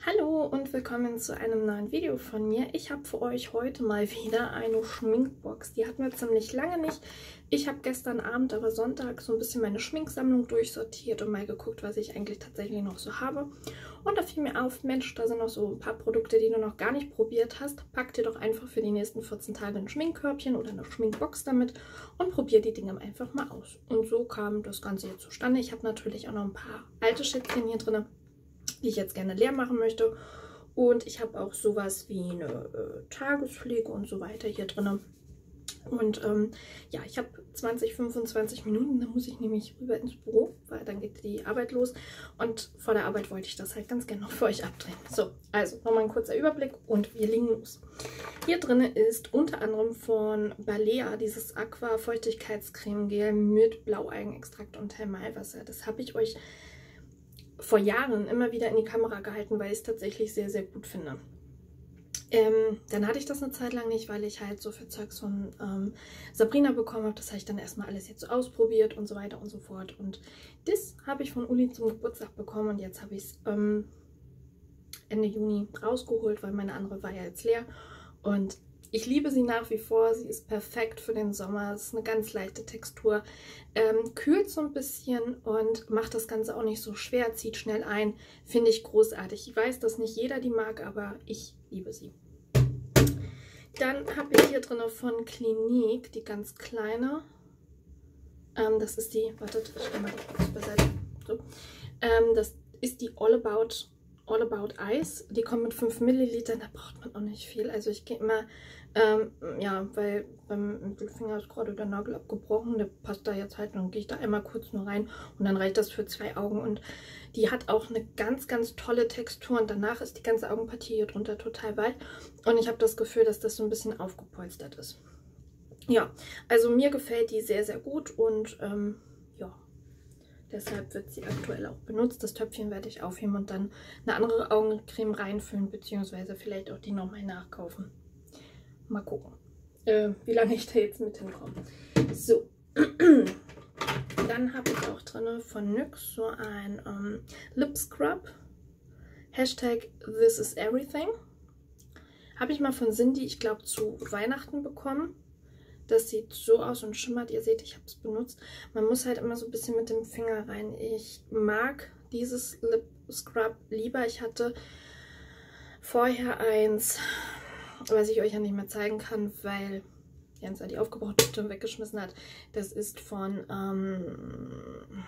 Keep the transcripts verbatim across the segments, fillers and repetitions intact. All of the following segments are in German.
Hallo und willkommen zu einem neuen Video von mir. Ich habe für euch heute mal wieder eine Schminkbox. Die hatten wir ziemlich lange nicht. Ich habe gestern Abend, aber Sonntag, so ein bisschen meine Schminksammlung durchsortiert und mal geguckt, was ich eigentlich tatsächlich noch so habe. Und da fiel mir auf, Mensch, da sind noch so ein paar Produkte, die du noch gar nicht probiert hast. Pack dir doch einfach für die nächsten vierzehn Tage ein Schminkkörbchen oder eine Schminkbox damit und probier die Dinge einfach mal aus. Und so kam das Ganze hier zustande. Ich habe natürlich auch noch ein paar alte Schätzchen hier drin, die ich jetzt gerne leer machen möchte. Und ich habe auch sowas wie eine äh, Tagespflege und so weiter hier drin. Und ähm, ja, ich habe zwanzig, fünfundzwanzig Minuten, da muss ich nämlich rüber ins Büro, weil dann geht die Arbeit los. Und vor der Arbeit wollte ich das halt ganz gerne noch für euch abdrehen. So, also nochmal ein kurzer Überblick und wir legen los. Hier drin ist unter anderem von Balea dieses Aqua Feuchtigkeitscreme-Gel mit Blaualgenextrakt und Thermalwasser. Das habe ich euch vor Jahren immer wieder in die Kamera gehalten, weil ich es tatsächlich sehr, sehr gut finde. Ähm, dann hatte ich das eine Zeit lang nicht, weil ich halt so viel Zeugs von ähm, Sabrina bekommen habe. Das habe ich dann erstmal alles jetzt so ausprobiert und so weiter und so fort. Und das habe ich von Uli zum Geburtstag bekommen und jetzt habe ich es ähm, Ende Juni rausgeholt, weil meine andere war ja jetzt leer. Und ich liebe sie nach wie vor, sie ist perfekt für den Sommer, es ist eine ganz leichte Textur, ähm, kühlt so ein bisschen und macht das Ganze auch nicht so schwer, zieht schnell ein, finde ich großartig. Ich weiß, dass nicht jeder die mag, aber ich liebe sie. Dann habe ich hier drin von Clinique die ganz kleine, ähm, das ist die, wartet, ich stelle mal die kurz beiseite, so. ähm, das ist die All About All About Ice. Die kommt mit fünf Millilitern, da braucht man auch nicht viel. Also ich gehe immer, ähm, ja, weil beim Mittelfinger ist gerade der Nagel abgebrochen, der passt da jetzt halt, dann gehe ich da einmal kurz nur rein und dann reicht das für zwei Augen. Und die hat auch eine ganz, ganz tolle Textur und danach ist die ganze Augenpartie hier drunter total weich. Und ich habe das Gefühl, dass das so ein bisschen aufgepolstert ist. Ja, also mir gefällt die sehr, sehr gut und ähm, ja. Deshalb wird sie aktuell auch benutzt. Das Töpfchen werde ich aufheben und dann eine andere Augencreme reinfüllen, beziehungsweise vielleicht auch die nochmal nachkaufen. Mal gucken, äh, wie lange ich da jetzt mit hinkomme. So, dann habe ich auch drin von N Y X so ein ähm, Lip Scrub. Hashtag This is Everything. Habe ich mal von Cindy, ich glaube, zu Weihnachten bekommen. Das sieht so aus und schimmert. Ihr seht, ich habe es benutzt. Man muss halt immer so ein bisschen mit dem Finger rein. Ich mag dieses Lip Scrub lieber. Ich hatte vorher eins, was ich euch ja nicht mehr zeigen kann, weil Jens die aufgebraucht hat und weggeschmissen hat. Das ist von ähm,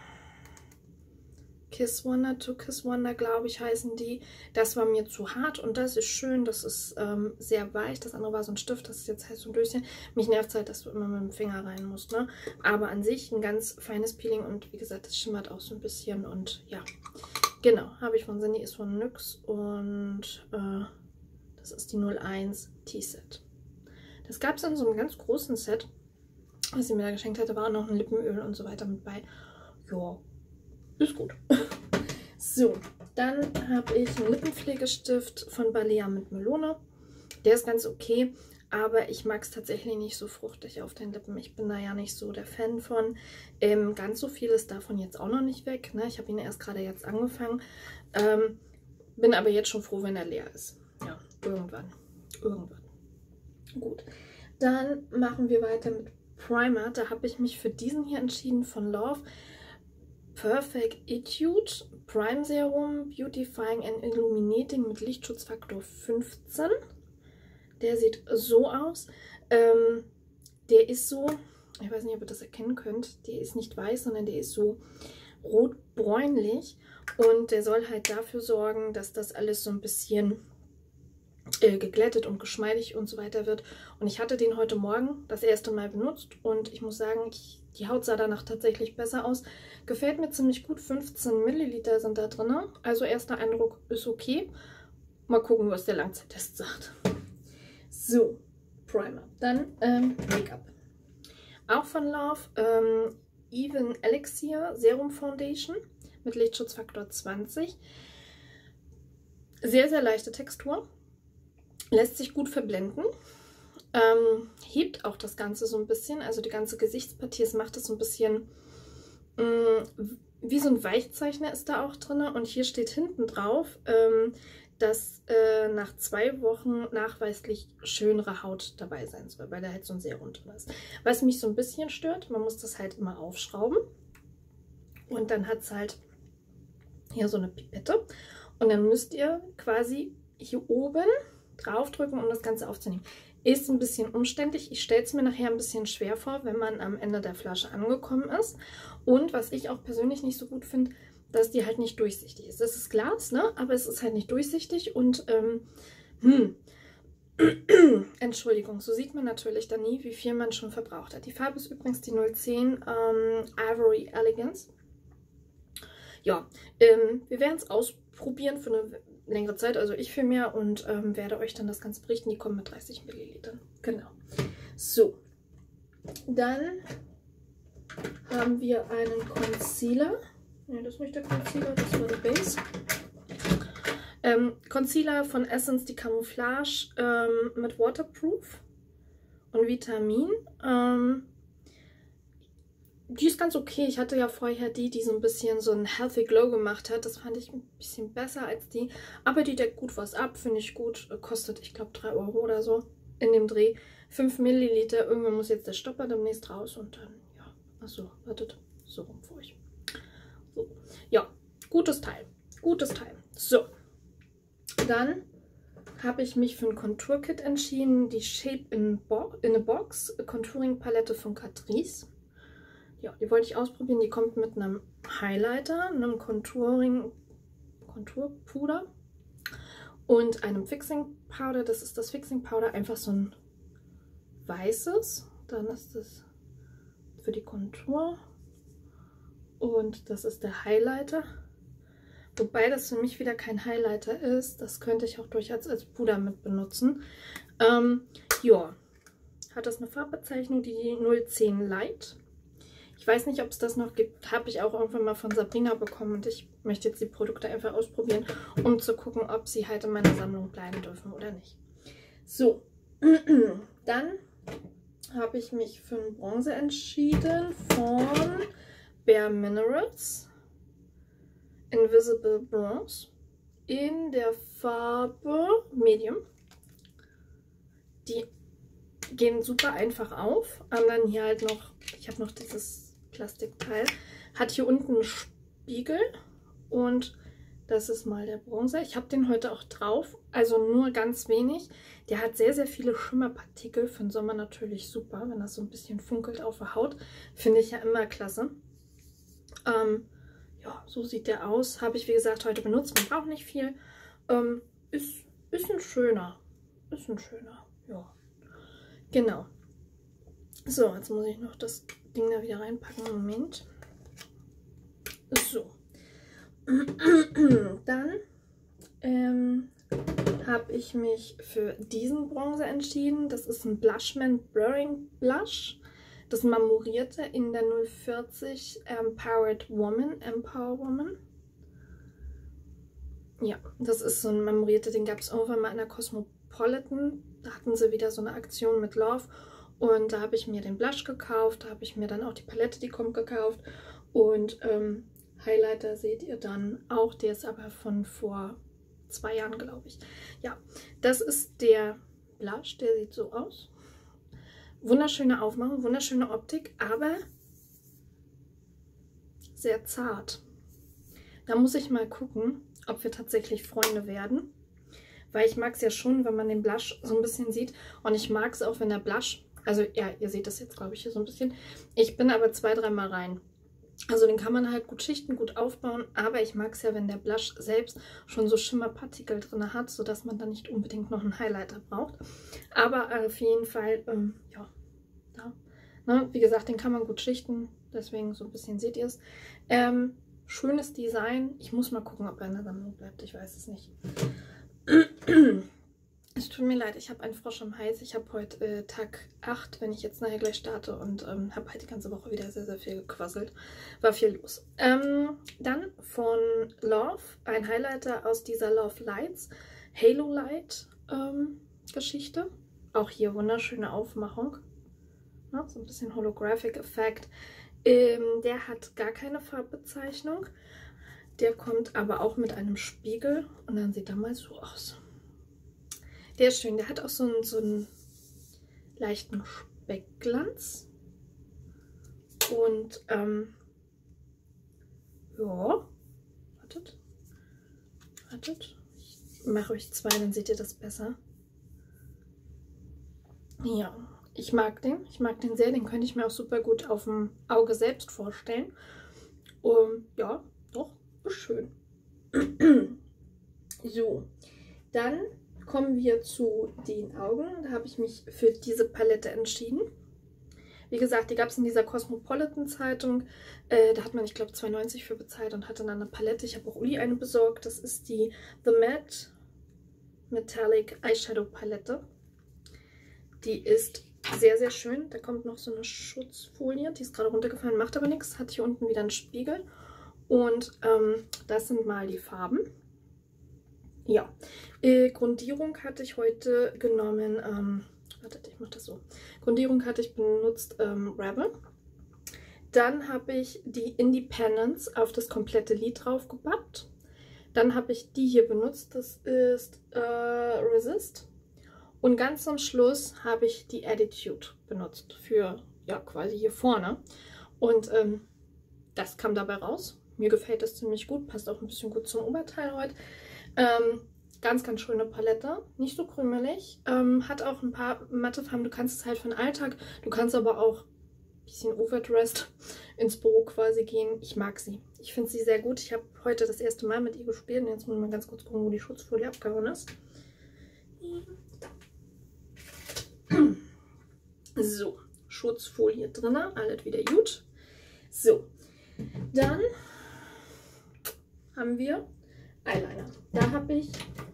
Kiss Wonder to Kiss Wonder, glaube ich, heißen die. Das war mir zu hart und das ist schön, das ist ähm, sehr weich. Das andere war so ein Stift, das ist jetzt halt so ein Döschen. Mich nervt halt, dass du immer mit dem Finger rein musst, ne? Aber an sich ein ganz feines Peeling und wie gesagt, das schimmert auch so ein bisschen und ja. Genau, habe ich von Cindy, ist von N Y X und äh, das ist die null eins T-Set. Das gab es in so einem ganz großen Set, was sie mir da geschenkt hatte, war auch noch ein Lippenöl und so weiter mit bei. Ja. Ist gut. So, dann habe ich einen Lippenpflegestift von Balea mit Melone. Der ist ganz okay, aber ich mag es tatsächlich nicht so fruchtig auf den Lippen. Ich bin da ja nicht so der Fan von. Ähm, ganz so viel ist davon jetzt auch noch nicht weg. Ne? Ich habe ihn erst gerade jetzt angefangen. Ähm, bin aber jetzt schon froh, wenn er leer ist. Ja, irgendwann. Irgendwann. Gut. Dann machen wir weiter mit Primer. Da habe ich mich für diesen hier entschieden von Love. Perfect Etude Prime Serum Beautifying and Illuminating mit Lichtschutzfaktor fünfzehn. Der sieht so aus. Ähm, der ist so, ich weiß nicht, ob ihr das erkennen könnt, der ist nicht weiß, sondern der ist so rot-bräunlich. Und der soll halt dafür sorgen, dass das alles so ein bisschen äh, geglättet und geschmeidig und so weiter wird. Und ich hatte den heute Morgen das erste Mal benutzt und ich muss sagen, ich, die Haut sah danach tatsächlich besser aus. Gefällt mir ziemlich gut. fünfzehn Milliliter sind da drin. Also erster Eindruck ist okay. Mal gucken, was der Langzeittest sagt. So, Primer. Dann ähm, Make-up. Auch von Love. Ähm, Even Elixir Serum Foundation mit Lichtschutzfaktor zwanzig. Sehr, sehr leichte Textur. Lässt sich gut verblenden. Ähm, hebt auch das Ganze so ein bisschen. Also die ganze Gesichtspartie, es macht es so ein bisschen mh, wie so ein Weichzeichner ist da auch drin. Und hier steht hinten drauf, ähm, dass äh, nach zwei Wochen nachweislich schönere Haut dabei sein soll, weil der halt so ein Serum drin ist. Was mich so ein bisschen stört, man muss das halt immer aufschrauben und dann hat es halt hier so eine Pipette und dann müsst ihr quasi hier oben draufdrücken, um das Ganze aufzunehmen. Ist ein bisschen umständlich. Ich stelle es mir nachher ein bisschen schwer vor, wenn man am Ende der Flasche angekommen ist. Und was ich auch persönlich nicht so gut finde, dass die halt nicht durchsichtig ist. Das ist Glas, ne? Aber es ist halt nicht durchsichtig und ähm, hm. Entschuldigung, so sieht man natürlich dann nie, wie viel man schon verbraucht hat. Die Farbe ist übrigens die null zehn ähm, Ivory Elegance. Ja, ähm, wir werden es ausprobieren für eine längere Zeit, also ich viel mehr und ähm, werde euch dann das Ganze berichten. Die kommen mit dreißig Millilitern. Genau. So, dann haben wir einen Concealer. Ne, das ist nicht der Concealer, das war der Base. Ähm, Concealer von Essence, die Camouflage ähm, mit Waterproof und Vitamin. Ähm, Die ist ganz okay. Ich hatte ja vorher die, die so ein bisschen so ein Healthy Glow gemacht hat. Das fand ich ein bisschen besser als die. Aber die deckt gut was ab, finde ich gut. Kostet, ich glaube, drei Euro oder so in dem Dreh. fünf Milliliter. Irgendwann muss jetzt der Stopper demnächst raus und dann, ja. Achso, wartet. So rum für euch. So. Ja, gutes Teil. Gutes Teil. So. Dann habe ich mich für ein Contour-Kit entschieden. Die Shape in, Bo in a Box Contouring-Palette von Catrice. Ja, die wollte ich ausprobieren. Die kommt mit einem Highlighter, einem Contouring, Konturpuder und einem Fixing Powder. Das ist das Fixing Powder, einfach so ein weißes. Dann ist das für die Kontur und das ist der Highlighter. Wobei das für mich wieder kein Highlighter ist. Das könnte ich auch durchaus als Puder mit benutzen. Ähm, ja, hat das eine Farbbezeichnung, die null zehn Light. Ich weiß nicht, ob es das noch gibt. Habe ich auch irgendwann mal von Sabrina bekommen. Und ich möchte jetzt die Produkte einfach ausprobieren, um zu gucken, ob sie halt in meiner Sammlung bleiben dürfen oder nicht. So, dann habe ich mich für ein Bronze entschieden von Bare Minerals. Invisible Bronze. In der Farbe Medium. Die gehen super einfach auf. Und dann hier halt noch, ich habe noch dieses Plastikteil, hat hier unten einen Spiegel und das ist mal der Bronzer. Ich habe den heute auch drauf, also nur ganz wenig. Der hat sehr, sehr viele Schimmerpartikel, für den Sommer natürlich super, wenn das so ein bisschen funkelt auf der Haut. Finde ich ja immer klasse. Ähm, ja, so sieht der aus. Habe ich, wie gesagt, heute benutzt. Man braucht nicht viel. Ähm, ist, ist ein schöner. Ist ein schöner, ja. Genau. So, jetzt muss ich noch das Ding da wieder reinpacken. Moment. So. Dann ähm, habe ich mich für diesen Bronzer entschieden. Das ist ein Blushman Blurring Blush. Das marmorierte in der null vierzig Empowered Woman. Empower Woman. Ja, das ist so ein marmorierter, den gab es irgendwann mal in der Cosmopolitan. Da hatten sie wieder so eine Aktion mit Love. Und da habe ich mir den Blush gekauft, da habe ich mir dann auch die Palette, die kommt, gekauft. Und ähm, Highlighter seht ihr dann auch, der ist aber von vor zwei Jahren, glaube ich. Ja, das ist der Blush, der sieht so aus. Wunderschöne Aufmachung, wunderschöne Optik, aber sehr zart. Da muss ich mal gucken, ob wir tatsächlich Freunde werden. Weil ich mag es ja schon, wenn man den Blush so ein bisschen sieht. Und ich mag es auch, wenn der Blush... Also ja, ihr seht das jetzt, glaube ich, hier so ein bisschen. Ich bin aber zwei, dreimal rein. Also den kann man halt gut schichten, gut aufbauen. Aber ich mag es ja, wenn der Blush selbst schon so Schimmerpartikel drin hat, sodass man dann nicht unbedingt noch einen Highlighter braucht. Aber auf jeden Fall, ähm, ja, da. Ne, wie gesagt, den kann man gut schichten. Deswegen so ein bisschen seht ihr es. Ähm, schönes Design. Ich muss mal gucken, ob er in der Sammlung bleibt. Ich weiß es nicht. Es tut mir leid, ich habe einen Frosch am Hals. Ich habe heute äh, Tag acht, wenn ich jetzt nachher gleich starte und ähm, habe halt die ganze Woche wieder sehr, sehr viel gequasselt. War viel los. Ähm, dann von Love, ein Highlighter aus dieser Love Lights Halo Light ähm, Geschichte. Auch hier wunderschöne Aufmachung. Na, so ein bisschen Holographic Effekt. Ähm, der hat gar keine Farbbezeichnung. Der kommt aber auch mit einem Spiegel und dann sieht er mal so aus. Der ist schön. Der hat auch so einen, so einen leichten Speckglanz. Und, ähm, ja, wartet, wartet. Ich mache euch zwei, dann seht ihr das besser. Ja, ich mag den. Ich mag den sehr. Den könnte ich mir auch super gut auf dem Auge selbst vorstellen. Und ja, doch, ist schön. So, dann kommen wir zu den Augen. Da habe ich mich für diese Palette entschieden. Wie gesagt, die gab es in dieser Cosmopolitan-Zeitung. Äh, da hat man, ich glaube, zwei neunzig für bezahlt und hatte dann eine Palette. Ich habe auch Uli eine besorgt. Das ist die The Matte Metallic Eyeshadow Palette. Die ist sehr, sehr schön. Da kommt noch so eine Schutzfolie. Die ist gerade runtergefallen, macht aber nichts. Hat hier unten wieder einen Spiegel. Und ähm, das sind mal die Farben. Ja, äh, Grundierung hatte ich heute genommen, ähm, wartet, ich mache das so. Grundierung hatte ich benutzt ähm, Rebel. Dann habe ich die Independence auf das komplette Lid drauf gepackt. Dann habe ich die hier benutzt, das ist äh, Resist. Und ganz zum Schluss habe ich die Attitude benutzt für, ja, quasi hier vorne. Und ähm, das kam dabei raus. Mir gefällt das ziemlich gut, passt auch ein bisschen gut zum Oberteil heute. Ähm, ganz, ganz schöne Palette, nicht so krümelig, ähm, hat auch ein paar matte Farben. Du kannst es halt für den Alltag, du kannst aber auch ein bisschen overdressed ins Büro quasi gehen. Ich mag sie. Ich finde sie sehr gut. Ich habe heute das erste Mal mit ihr gespielt und jetzt muss ich mal ganz kurz gucken, wo die Schutzfolie abgehauen ist. So, Schutzfolie drin, alles wieder gut. So, dann haben wir Eyeliner. Da habe ich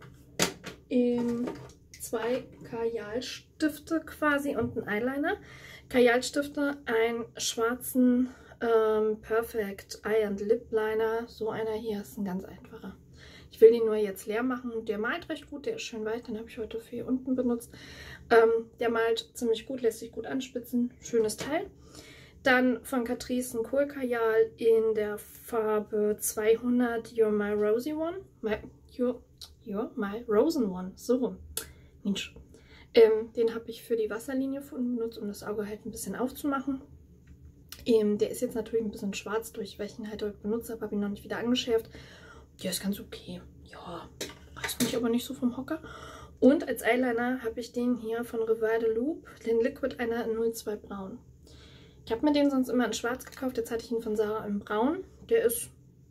ähm, zwei Kajalstifte quasi und einen Eyeliner. Kajalstifte, einen schwarzen ähm, Perfect Eye and Lip Liner. So einer hier ist ein ganz einfacher. Ich will den nur jetzt leer machen. Der malt recht gut, der ist schön weich. Den habe ich heute für hier unten benutzt. Ähm, der malt ziemlich gut, lässt sich gut anspitzen. Schönes Teil. Dann von Catrice ein Kohlkajal in der Farbe zweihundert, You're My Rosy One. My, you're, you're My Rosen One. So rum. Mensch. Ähm, den habe ich für die Wasserlinie von benutzt, um das Auge halt ein bisschen aufzumachen. Ähm, der ist jetzt natürlich ein bisschen schwarz, durch welchen halt heute benutzt habe, habe ich noch nicht wieder angeschärft. Der ist ganz okay. Ja, reißt mich aber nicht so vom Hocker. Und als Eyeliner habe ich den hier von Revive the Loop, den Liquid Eyeliner in null zwei Braun. Ich habe mir den sonst immer in schwarz gekauft, jetzt hatte ich ihn von Sarah in braun. Der ist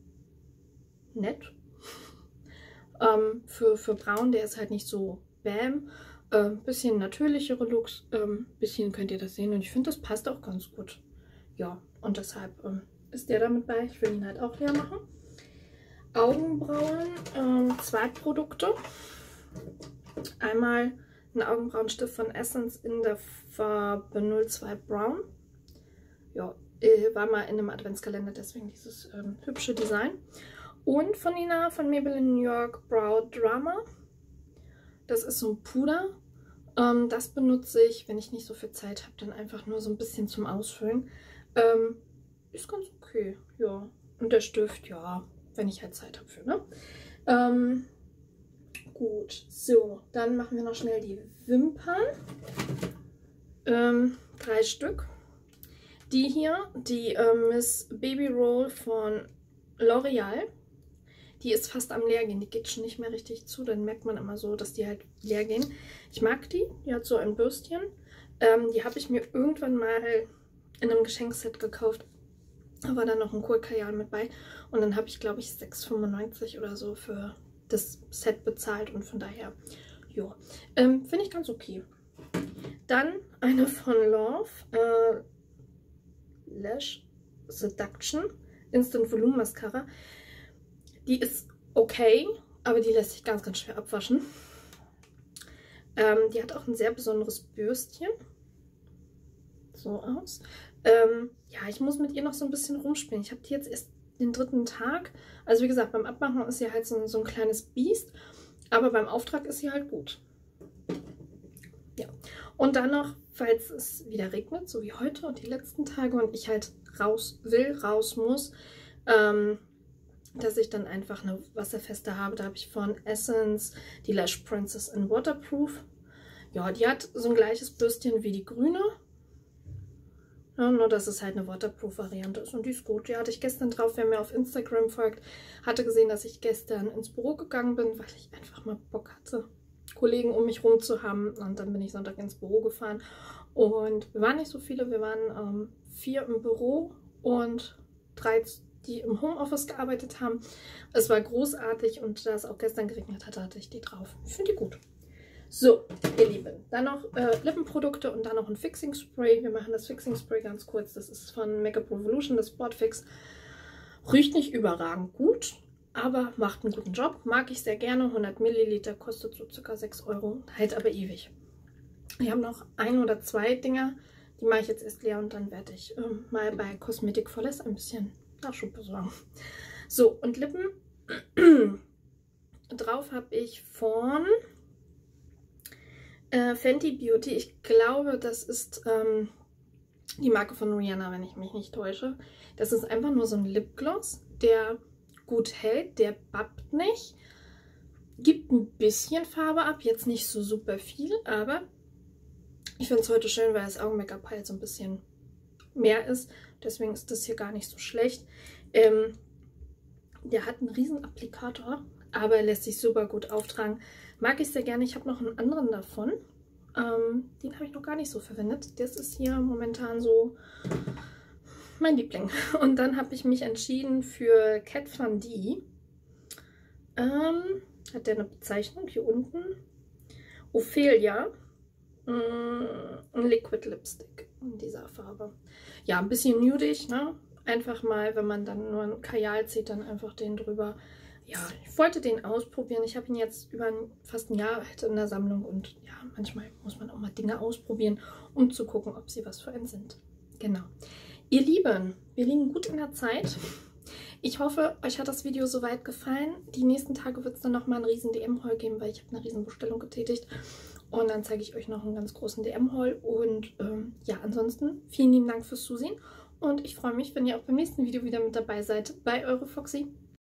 nett. ähm, für, für braun, der ist halt nicht so bam. Äh, bisschen natürlichere Looks, ähm, bisschen könnt ihr das sehen und ich finde, das passt auch ganz gut. Ja, und deshalb ähm, ist der damit bei. Ich will ihn halt auch leer machen. Augenbrauen, ähm, zwei Produkte. Einmal ein Augenbrauenstift von Essence in der Farbe null zwei Brown. Ja, war mal in einem Adventskalender, deswegen dieses ähm, hübsche Design. Und von Nina von Maybelline New York Brow Drama. Das ist so ein Puder. Ähm, das benutze ich, wenn ich nicht so viel Zeit habe, dann einfach nur so ein bisschen zum Ausfüllen. Ähm, ist ganz okay, ja. Und der Stift, ja, wenn ich halt Zeit habe für, ne? Ähm, gut, so, dann machen wir noch schnell die Wimpern. Ähm, drei Stück. Die hier, die äh, Miss Baby Roll von L'Oreal. Die ist fast am leer gehen. Die geht schon nicht mehr richtig zu. Dann merkt man immer so, dass die halt leer gehen. Ich mag die. Die hat so ein Bürstchen. Ähm, die habe ich mir irgendwann mal in einem Geschenkset gekauft. Da war dann noch ein Kohlkajal mit bei. Und dann habe ich, glaube ich, sechs fünfundneunzig oder so für das Set bezahlt. Und von daher, ja, ähm, finde ich ganz okay. Dann eine von Love. Äh, Lash Seduction Instant Volume Mascara. Die ist okay, aber die lässt sich ganz, ganz schwer abwaschen. Ähm, die hat auch ein sehr besonderes Bürstchen. So aus. Ähm, ja, ich muss mit ihr noch so ein bisschen rumspielen. Ich habe die jetzt erst den dritten Tag. Also wie gesagt, beim Abmachen ist sie halt so, so ein kleines Biest. Aber beim Auftrag ist sie halt gut. Ja. Und dann noch, falls es wieder regnet, so wie heute und die letzten Tage und ich halt raus will, raus muss, ähm, dass ich dann einfach eine wasserfeste habe. Da habe ich von Essence die Lash Princess in Waterproof. Ja, die hat so ein gleiches Bürstchen wie die grüne. Ja, nur, dass es halt eine Waterproof-Variante ist und die ist gut. Die hatte ich gestern drauf. Wer mir auf Instagram folgt, hatte gesehen, dass ich gestern ins Büro gegangen bin, weil ich einfach mal Bock hatte, Kollegen um mich rum zu haben. Und dann bin ich Sonntag ins Büro gefahren. Und wir waren nicht so viele. Wir waren ähm, vier im Büro und drei, die im Homeoffice gearbeitet haben. Es war großartig und da es auch gestern geregnet hatte, hatte ich die drauf. Ich finde die gut. So, ihr Lieben, dann noch äh, Lippenprodukte und dann noch ein Fixing Spray. Wir machen das Fixing Spray ganz kurz. Das ist von Makeup Revolution, das Spotfix. Riecht nicht überragend gut, aber macht einen guten Job. Mag ich sehr gerne. hundert Milliliter, kostet so circa sechs Euro, hält aber ewig. Wir haben noch ein oder zwei Dinger, die mache ich jetzt erst leer und dann werde ich ähm, mal bei Cosmetic for Less ein bisschen Nachschub besorgen. So, und Lippen. Drauf habe ich von Äh, Fenty Beauty, ich glaube, das ist ähm, die Marke von Rihanna, wenn ich mich nicht täusche. Das ist einfach nur so ein Lipgloss, der gut hält, der bappt nicht. Gibt ein bisschen Farbe ab, jetzt nicht so super viel, aber ich finde es heute schön, weil das Augen-Make-up halt so ein bisschen mehr ist. Deswegen ist das hier gar nicht so schlecht. Ähm, der hat einen riesen Applikator, aber er lässt sich super gut auftragen. Mag ich sehr gerne. Ich habe noch einen anderen davon. Ähm, den habe ich noch gar nicht so verwendet. Das ist hier momentan so mein Liebling. Und dann habe ich mich entschieden für Kat Von D. Ähm, hat der eine Bezeichnung hier unten? Ophelia. Mm, ein Liquid Lipstick in dieser Farbe. Ja, ein bisschen nudig, ne? Einfach mal, wenn man dann nur ein Kajal zieht, dann einfach den drüber. Ja, ich wollte den ausprobieren. Ich habe ihn jetzt über ein, fast ein Jahr halt in der Sammlung und ja, manchmal muss man auch mal Dinge ausprobieren, um zu gucken, ob sie was für einen sind. Genau. Ihr Lieben, wir liegen gut in der Zeit. Ich hoffe, euch hat das Video soweit gefallen. Die nächsten Tage wird es dann nochmal einen riesen D M-Haul geben, weil ich habe eine riesen Bestellung getätigt. Und dann zeige ich euch noch einen ganz großen D M-Haul. Und ähm, ja, ansonsten vielen lieben Dank fürs Zusehen. Und ich freue mich, wenn ihr auch beim nächsten Video wieder mit dabei seid bei Eure Foxy.